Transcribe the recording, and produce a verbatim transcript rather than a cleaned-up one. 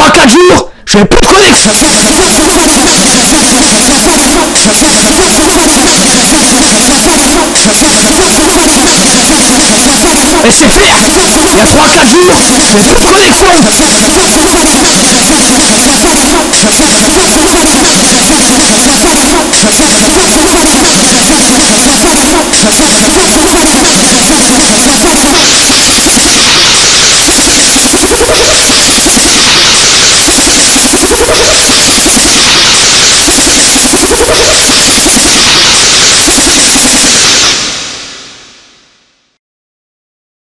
trois quatre jours, je n'ai plus de connexion. Et c'est clair, il y a trois quatre jours, je n'ai plus de connexion.